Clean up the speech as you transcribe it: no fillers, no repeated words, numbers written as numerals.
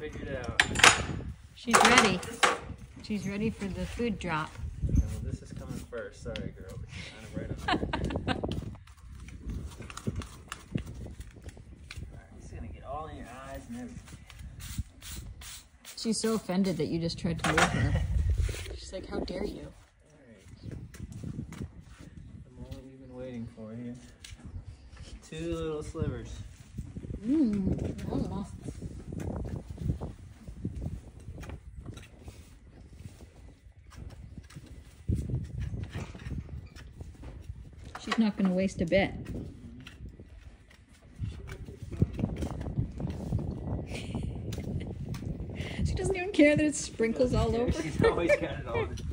figured it out. She's ready. She's ready for the food drop. Yeah, well, this is coming first. Sorry, girl. But you're kind of right on there. Alright, he's gonna get all in your eyes and everything. She's so offended that you just tried to move her. She's like, how dare you? Alright. The moment you've been waiting for here. 2 little slivers. Oh. She's not going to waste a bit. She doesn't even care that it sprinkles all over. She's always got it all the